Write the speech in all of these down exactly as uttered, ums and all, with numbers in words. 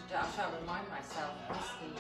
I shall remind myself. Whiskey.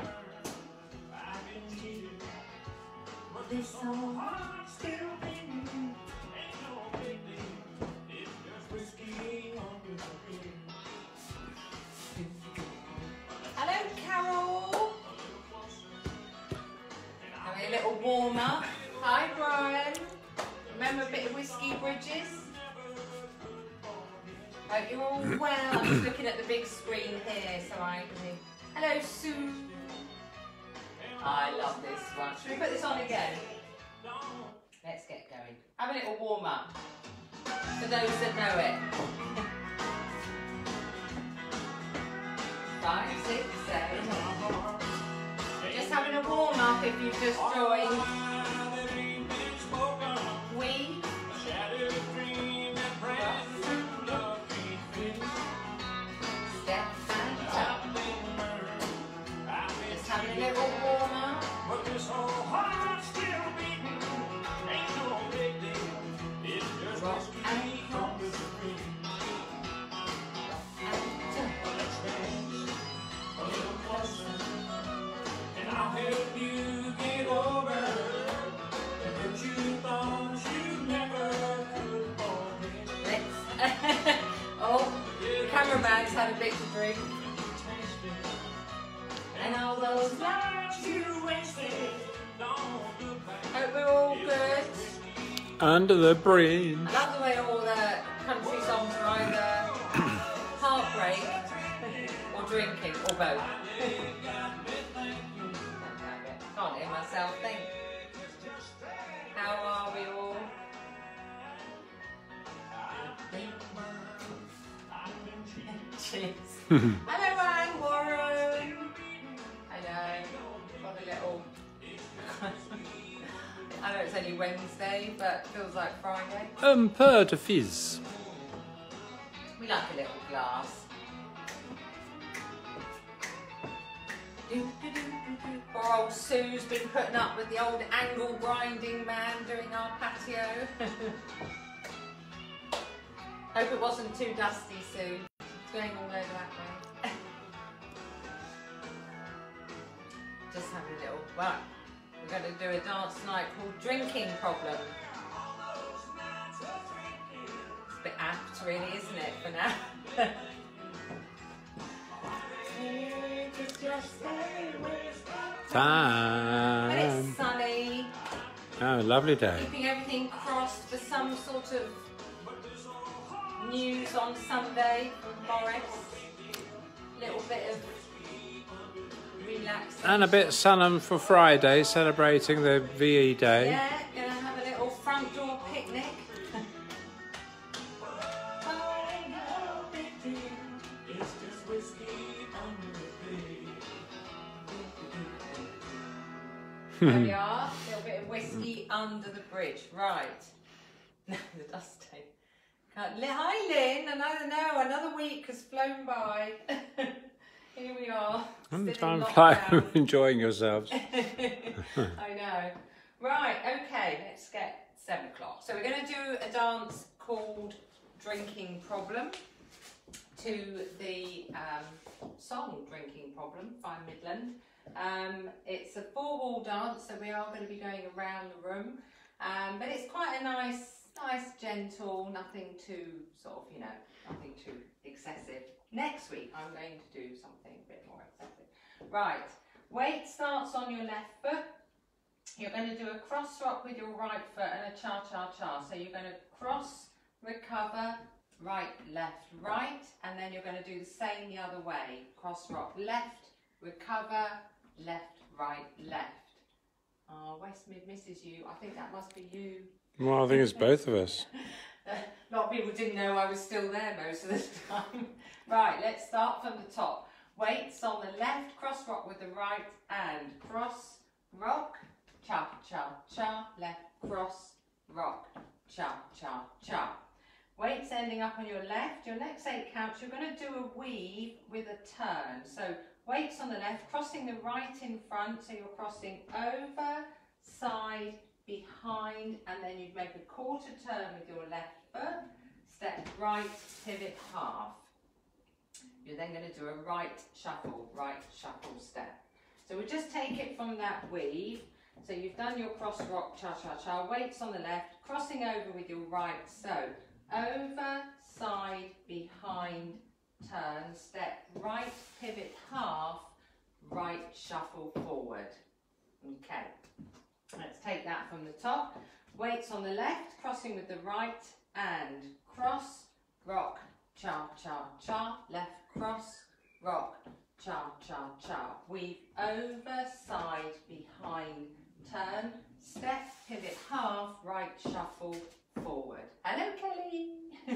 This song still beating. Hello, Carol. Having a little warm up. Hi, Brian. Remember a bit of Whiskey Bridges? Hope you're all well. I'm just looking at the big screen here so I can. Hello, Sue. I love this one. Should we put this on again? Let's get going. Have a little warm up for those that know it. Five, six, seven. Just having a warm up if you've just joined. We. Step and tap. Just having a little warm up. Rock and cross. And I'll help you get over the hurt you thought you never could forget. Let's. Oh, the cameraman's had a bit to drink. And all those lives you wasted. Hope we're all good. Under the bridge. I love the way all the country songs are either heartbreak or drinking or both. Can't hear myself think. How are we all? Cheers. Hello, Anne, Warren. Hello. Got a little. I know it's only Wednesday, but it feels like Friday. Un peu de fizz. We like a little glass. Poor old Sue's been putting up with the old angle grinding man doing our patio. Hope it wasn't too dusty, Sue. It's going all over that way. Just having a little, right. We're going to do a dance tonight called Drinking Problem. It's a bit apt really, isn't it, for now? Time. But it's sunny. Oh, lovely day. Keeping everything crossed for some sort of news on Sunday from Boris. A little bit of relaxation. And a bit sunny for Friday, celebrating the V E Day. Yeah, gonna have a little front door picnic. There we are, a little bit of whiskey under the bridge. Right. The dust tape. Hi Lynn, another no, another week has flown by. Here we are. And still in time fly, lockdown. enjoying yourselves. I know. Right, okay, let's get seven o'clock. So we're going to do a dance called Drinking Problem to the um, song Drinking Problem, Fine Midland. Um, it's a four-wall dance, so we are going to be going around the room. Um, but it's quite a nice, nice, gentle, nothing too sort of, you know, nothing too excessive. Next week, I'm going to do something a bit more excessive. Right, weight starts on your left foot. You're going to do a cross rock with your right foot and a cha-cha-cha. So you're going to cross, recover, right, left, right, and then you're going to do the same the other way. Cross rock, left, recover, left, right, left. Oh, West Mid misses you. I think that must be you. Well, I think it's both of us. A lot of people didn't know I was still there most of the time. Right, let's start from the top. Weights on the left, cross rock with the right, and cross, rock, cha, cha, cha, left, cross, rock, cha, cha, cha. Weights ending up on your left, your next eight counts, you're going to do a weave with a turn. So weights on the left, crossing the right in front, so you're crossing over, side, behind, and then you'd make a quarter turn with your left foot, step right, pivot half. You're then going to do a right shuffle, right shuffle step. So we'll just take it from that weave. So you've done your cross rock cha-cha-cha, weights on the left, crossing over with your right. So over, side, behind, turn, step, right, pivot half, right shuffle forward. Okay, let's take that from the top. Weights on the left, crossing with the right, and cross, rock, cha-cha-cha, left cross, rock, cha-cha-cha. Weave over, side, behind, turn, step, pivot half, right shuffle, forward. Hello, Kelly.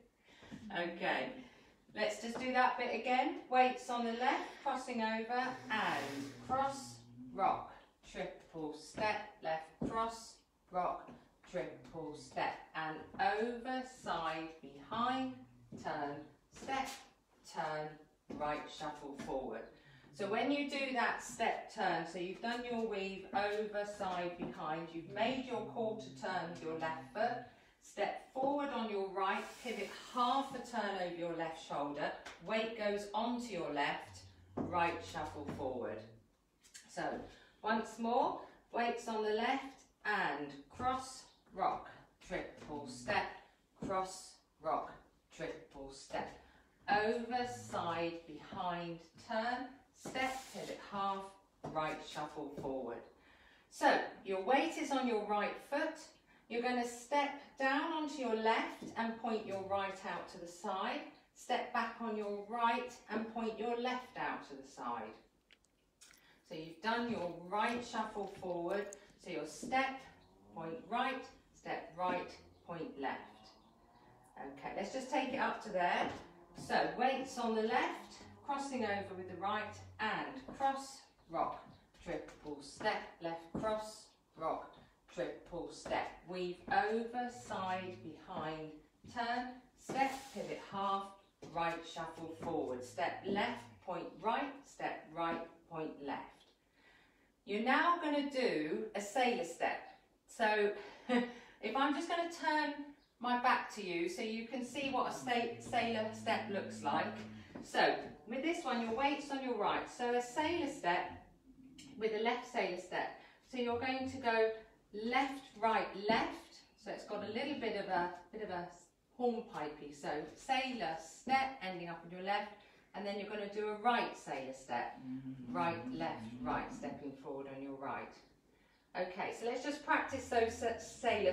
Okay, let's just do that bit again. Weights on the left, crossing over, and cross, rock, triple step, left cross, rock, triple step, and over, side, behind, turn, step, turn, right shuffle forward. So when you do that step turn, so you've done your weave over, side, behind, you've made your quarter turn with your left foot, step forward on your right, pivot half a turn over your left shoulder, weight goes onto your left, right shuffle forward. So once more, weights on the left, and cross, rock, triple step, cross, rock, triple step, over, side, behind, turn, step, pivot half, right shuffle forward. So your weight is on your right foot. You're going to step down onto your left and point your right out to the side. Step back on your right and point your left out to the side. So you've done your right shuffle forward. So your step, point right, step right, point left. Okay, let's just take it up to there. So weights on the left, crossing over with the right, and cross, rock, triple step, left cross, rock, triple step. Weave over, side, behind, turn, step, pivot half, right shuffle forward. Step left, point right, step right, point left. You're now going to do a sailor step. So if I'm just going to turn my back to you so you can see what a sailor step looks like. So with this one, your weight's on your right. So a sailor step with a left sailor step. So you're going to go left, right, left. So it's got a little bit of a bit of a hornpipey. So sailor step ending up on your left, and then you're going to do a right sailor step. Right, left, right, stepping forward on your right. Okay, so let's just practice those sailor.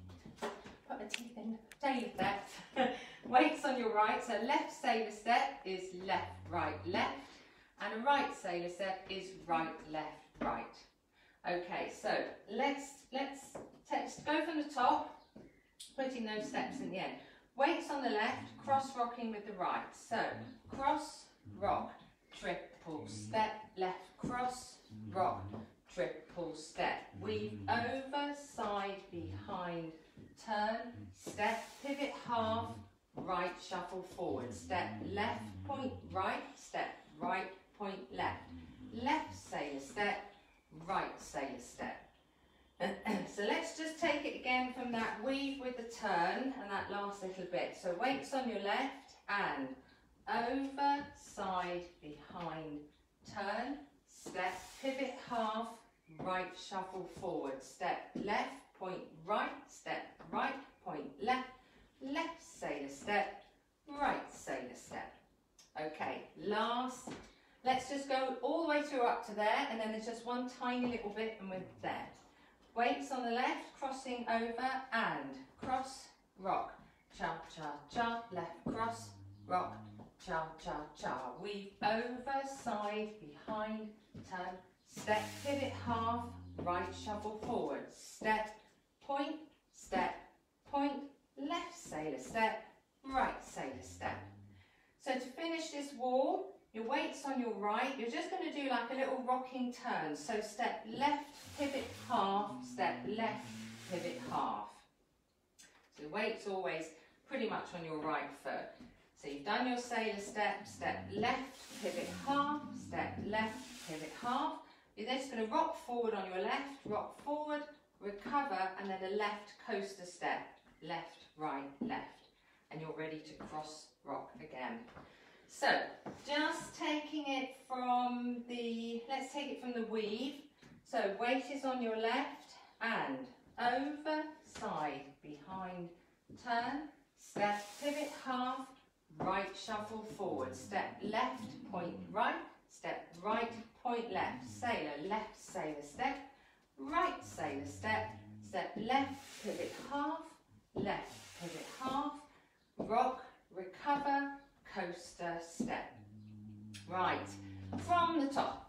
Put my teeth in. Sailor steps. Weights on your right. So left sailor step is left, right, left, and a right sailor step is right, left, right. Okay, so let's let's let's go from the top, putting those steps in the end. Weights on the left, cross rocking with the right. So cross, rock, triple step, left cross, rock, triple step. Weave over, side, behind, turn, step, pivot half, right shuffle forward. Step left, point right, step right, point left. Left sailor step, right sailor step. So let's just take it again from that weave with the turn and that last little bit. So weights on your left, and over, side, behind, turn, step, pivot half, right shuffle forward. Step left, point right, step right, point left, left sailor step, right sailor step. Okay, last. Let's just go all the way through up to there, and then there's just one tiny little bit and we're there. Weights on the left, crossing over, and cross, rock, cha cha cha, left cross, rock, cha cha cha. Weave over, side, behind, turn, step, pivot half, right shuffle forward. Step, point, step, point, left sailor step, right sailor step. So to finish this wall, your weight's on your right, you're just going to do like a little rocking turn. So step left, pivot half, step left, pivot half. So weight's always pretty much on your right foot. So you've done your sailor step, step left, pivot half, step left, pivot half. You're then just going to rock forward on your left, rock forward, recover, and then a left coaster step, left, right, left. And you're ready to cross rock again. So, just taking it from the, let's take it from the weave. So, weight is on your left and over, side, behind, turn, step, pivot, half, right, shuffle, forward, step left, point right, step right, point left, sailor, left, sailor, step, right, sailor, step, step left, pivot, half, left, pivot, half, rock, recover, coaster, step. Right, from the top,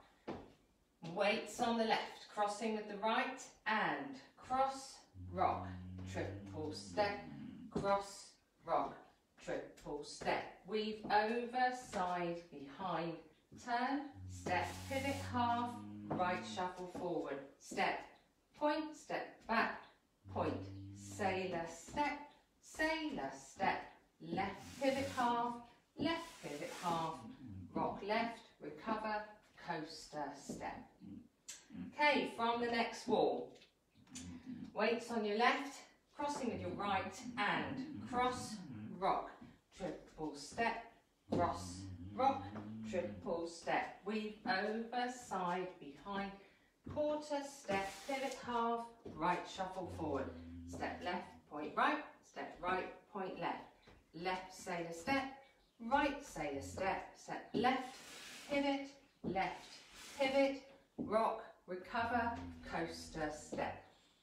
weights on the left, crossing with the right, and cross, rock, triple step, cross, rock, triple step. Weave over, side, behind, turn, step, pivot, half, right, shuffle, forward, step, point, step, back, point, sailor, step, sailor, step, left, pivot, half, left, pivot, half, rock left, recover, coaster, step. Okay, from the next wall, weights on your left, crossing with your right, and cross, rock, triple step, cross, rock, triple step, weave over, side, behind, quarter, step, pivot, half, right, shuffle, forward, step left, point right, step right, point left, left, sailor, step, right, sailor, step, step left, pivot, left, pivot, rock, recover, coaster, step.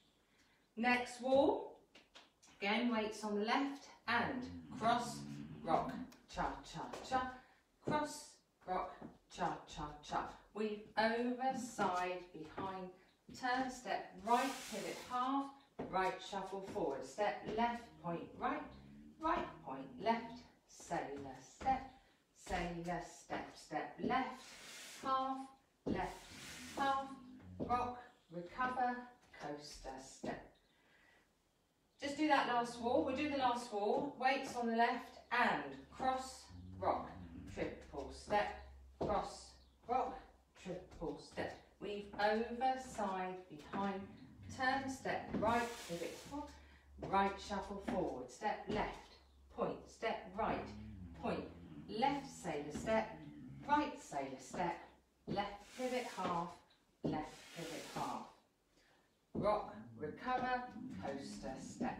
Next wall, again weights on the left, and cross, rock, cha, cha, cha, cross, rock, cha, cha, cha, weave over, side, behind, turn, step right, pivot, half, right, shuffle, forward, step left, point right, right, point left, sailor, step, sailor, step, step left, half, left, half, rock, recover, coaster, step. Just do that last wall. We'll do the last wall. Weights on the left and cross, rock, triple step, cross, rock, triple step. Weave over, side, behind, turn, step right, pivot, right, shuffle, forward, step left, point, step right, point, left, sailor, step, right, sailor, step, left, pivot, half, left, pivot, half. Rock, recover, coaster, step.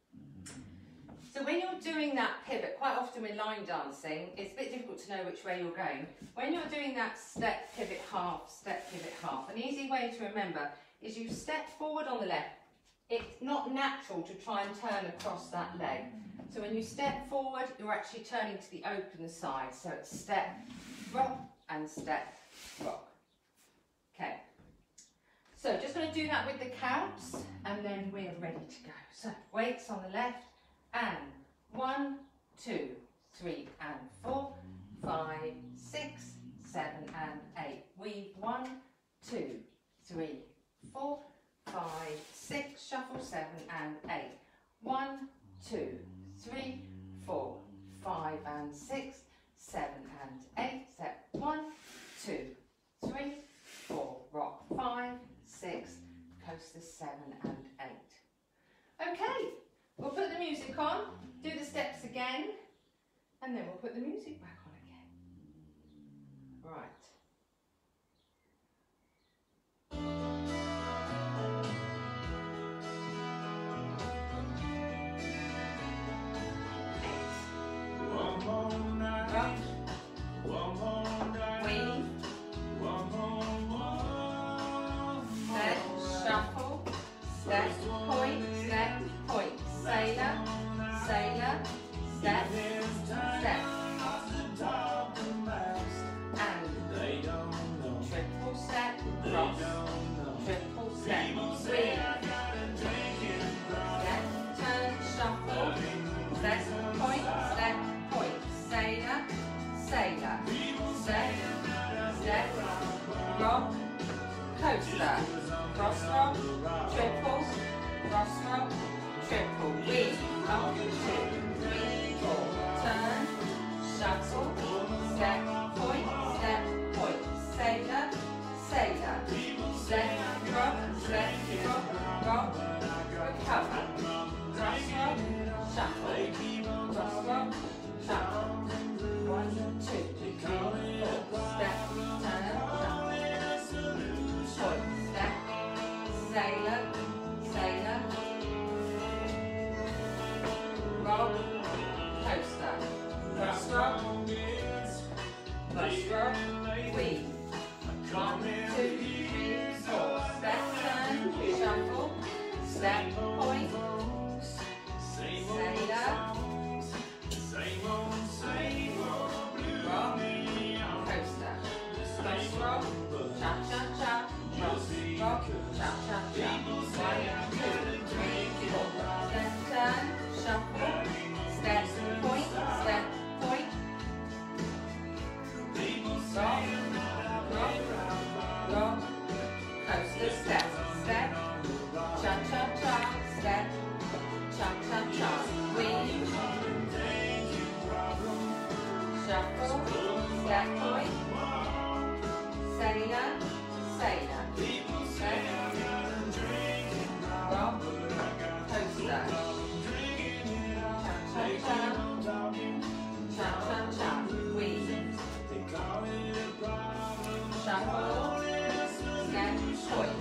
So when you're doing that pivot, quite often with line dancing, it's a bit difficult to know which way you're going. When you're doing that step, pivot, half, step, pivot, half, an easy way to remember is you step forward on the left. It's not natural to try and turn across that leg. So when you step forward, you're actually turning to the open side. So it's step, rock, and step, rock. Okay. So just going to do that with the counts, and then we're ready to go. So weights on the left, and one, two, three, and four, five, six, seven, and eight. Weave one, two, three, four, five, six, shuffle seven and eight. One, two, three, four, five, and six, seven, and eight. Step one, two, three, four, rock five, six, coaster seven and eight. Okay, we'll put the music on, do the steps again, and then we'll put the music back on again. Right. One more night, Right. one more night, Weave, one more, one step, shuffle, step, point, step, point, sailor, sailor, step, step, and shuffle, step point, sailor, sailor, step, rock, coaster, cha-cha-cha, cha-cha-cha, weave, shuffle, step, point,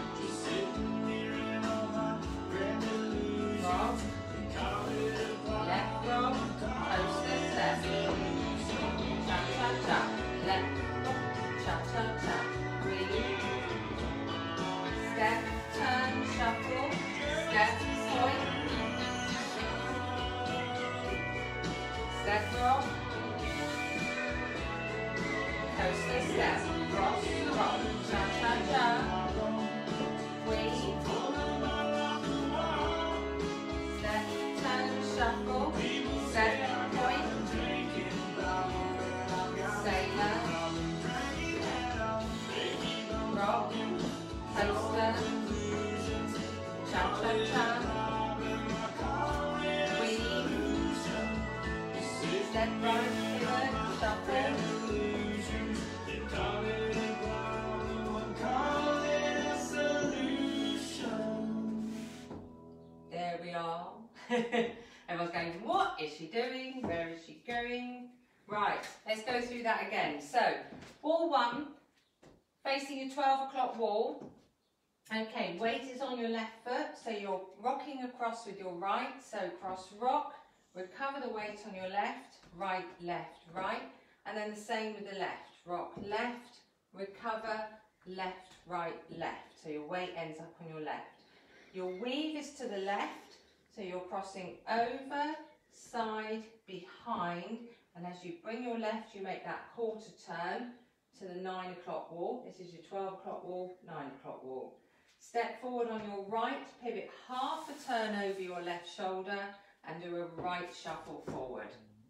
rock, left rock, coaster, step, cha-cha-cha, left, cha-cha-cha, weave, step, turn, shuffle, step, point, step, rock, coaster, step, cross, rock, cha-cha-cha, weave, step, turn, shuffle, step, point, sailor, rock, coaster, cha-cha-cha, weave, step right, pivot, shuffle, there we are. Everyone's going, what is she doing? Where is she going? Right, let's go through that again. So, wall one, facing your twelve o'clock wall. Okay, weight is on your left foot, so you're rocking across with your right. So cross rock, recover the weight on your left, right, left, right. And then the same with the left. Rock left, recover, left, right, left. So your weight ends up on your left. Your weave is to the left, so you're crossing over, side, behind. And as you bring your left, you make that quarter turn to the nine o'clock wall. This is your twelve o'clock wall, nine o'clock wall. Step forward on your right, pivot half a turn over your left shoulder and do a right shuffle forward.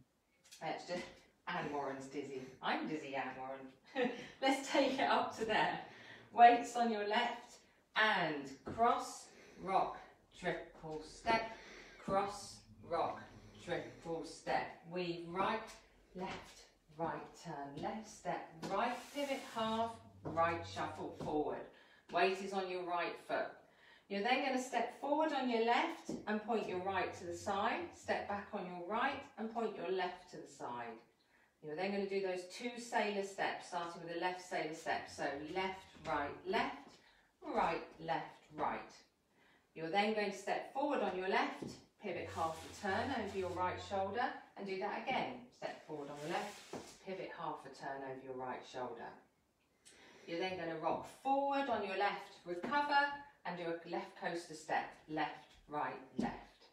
Let's just, Anne Warren's dizzy. I'm dizzy, Anne Warren. Let's take it up to there. Weights on your left and cross, rock, triple step, cross, rock, triple step. Weave right, left, right, turn, left, step, right, pivot half, right shuffle forward. Weight is on your right foot. You're then going to step forward on your left and point your right to the side, step back on your right and point your left to the side. You're then going to do those two sailor steps, starting with the left sailor step. So left, right, left, right, left, right. You're then going to step forward on your left, pivot half a turn over your right shoulder and do that again. Step forward on the left, pivot half a turn over your right shoulder. You're then going to rock forward on your left, recover and do a left coaster step, left, right, left.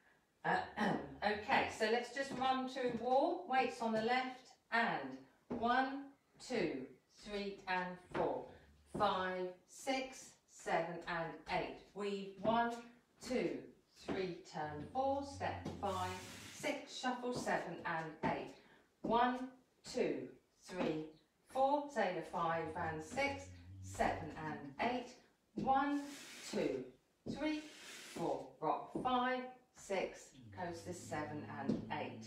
Uh, okay, so let's just run to wall, weights on the left and one, two, three and four, five, six, seven and eight. Weave one, two, three, turn four, step five, six, shuffle seven and eight. One, two, three, four, sailor five and six, seven and eight. One, two, three, four, rock five, six, coaster seven and eight.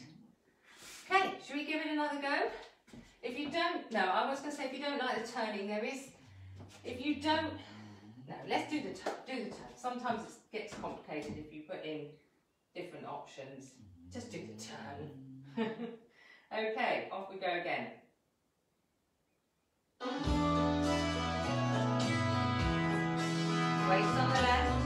Okay, should we give it another go? If you don't, no, I was going to say if you don't like the turning, there is, if you don't, no, let's do the turn, do the turn. Sometimes it gets complicated if you put in different options. Just do the turn. Okay, off we go again. Weights on the left.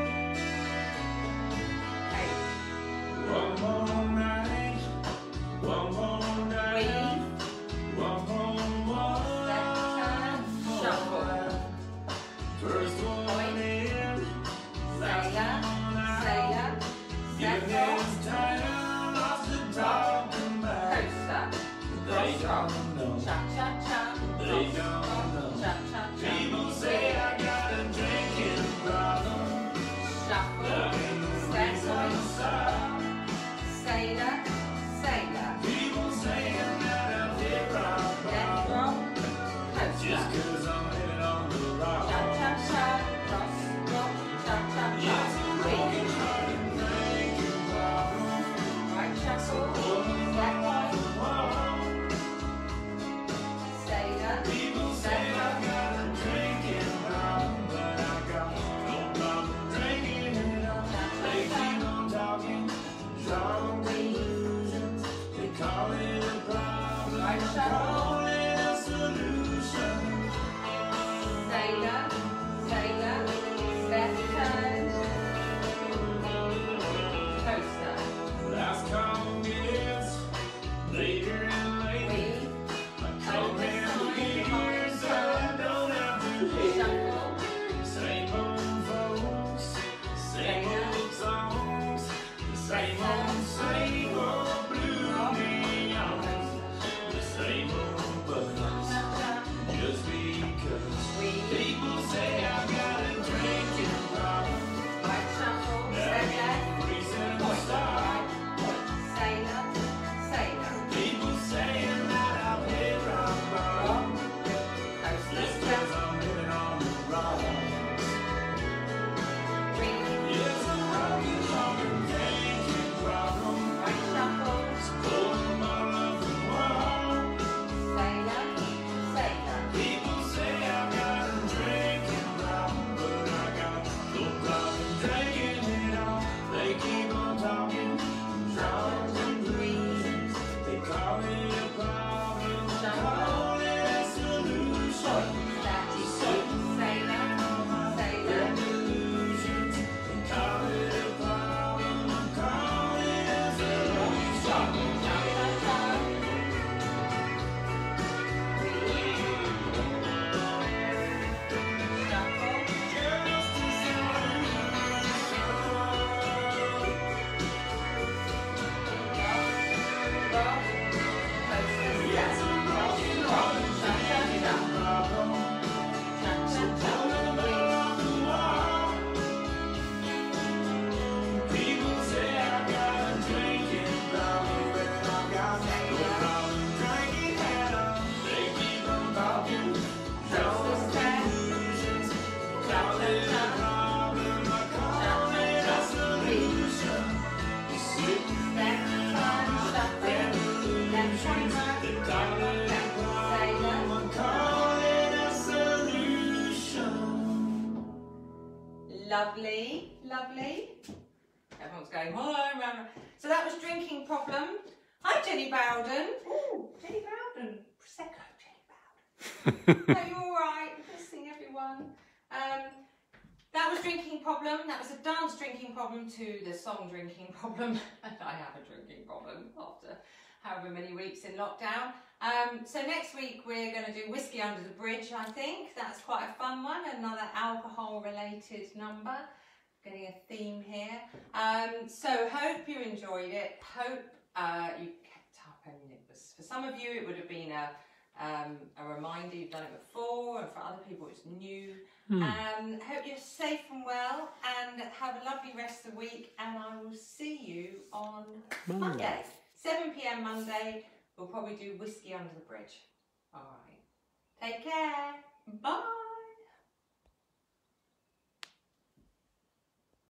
Eight. One more night, one more night, Weave. one more more. Step, turn, shuffle. First one in, Sailor, sailor, step your rock, hands tighter, lost the dark and back. coaster, They cross rock, don't know, cha-cha-cha, they cross don't rock, know. cha-cha-cha, People say I got a drinking problem. shuffle, step point, sailor, sailor, People saying that I'm hip hop. left rock, Just coaster, 'cause I'm living on the rock. cha-cha-cha, cross rock, cha-cha-cha, weave, right shuffle, step point, call it a problem, Right I shuffle. call it a solution. Sailor, sailor, left turn, coaster, Last call gets later and later. weave, I come and years I don't have to hate. shuffle, Same old folks, same old songs, the same old, same old blue neon, the same old buttons. Just because weave, people say I got a drinking problem, right shuffle, that step left, ain't reason to point, stop. right, point, sailor, sailor, People saying that I play rock bottom, coaster, just step, 'cause I'm living on the rock. weave, Yes, I'm rocking on a drinking problem. right shuffle, Pulling my love from wall. sailor, sailor, People say I got a drinking problem, but I got no problem drinking it all. They keep on talking, drawing conclusions. They call it a problem, I call it a solution. step, sailor, sailor, Illusions. They call it a problem, I call it a solution. shuffle, turn, weave, shuffle, Just a solution. rock, coaster, Yes, step, I'm rocking on a drinking problem. People say I got a drinking problem, but I got no problem drinking at all. They keep on talking, drawing conclusions. Call it a problem, I call it a solution. Sitting there and they call it a problem, I call it a solution. Lovely, lovely. Everyone's going, hi, Mama. So that was Drinking Problem. Hi, Jenny Bowden. Oh, Jenny Bowden. Prosecco, Jenny Bowden. Are you all right? Listening, everyone. Um, that was Drinking Problem. That was a dance drinking problem to the song Drinking Problem. I have a drinking problem after however many weeks in lockdown. Um, so next week we're going to do Whiskey Under the Bridge, I think. That's quite a fun one, another alcohol related number. Getting a theme here. Um, so hope you enjoyed it. Hope uh, you kept up. I mean, it was, for some of you it would have been a, um, a reminder you've done it before, and for other people it's new. Hmm. Um, hope you're safe and well, and have a lovely rest of the week, and I will see you on Monday. Monday. seven p m Monday, we'll probably do Whiskey Under the Bridge. All right. Take care. Bye.